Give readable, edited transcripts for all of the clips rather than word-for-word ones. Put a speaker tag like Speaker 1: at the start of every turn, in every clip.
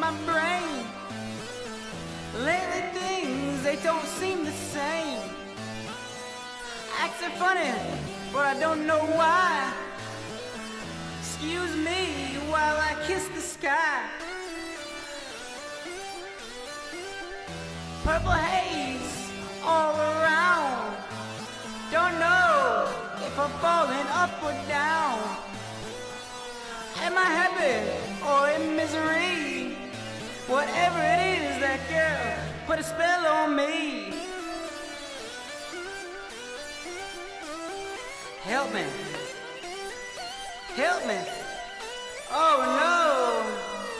Speaker 1: my brain. Lately things, they don't seem the same. Acting funny, but I don't know why. Excuse me while I kiss the sky. Purple haze all around. Don't know if I'm falling up or down. Am I happy or in misery? Whatever it is, that girl put a spell on me. Help me. Help me. Oh no.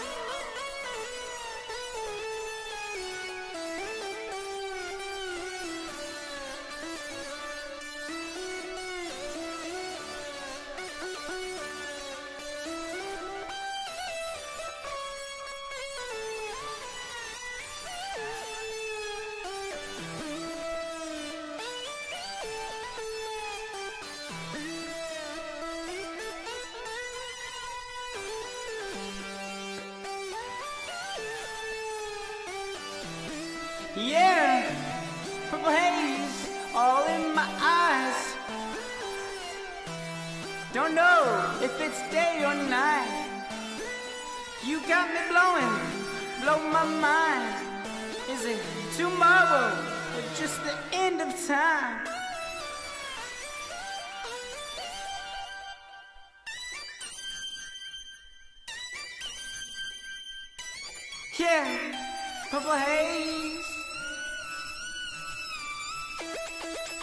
Speaker 1: Yeah, purple haze all in my eyes. Don't know if it's day or night. You got me blow my mind. Is it tomorrow or just the end of time? Yeah, purple haze.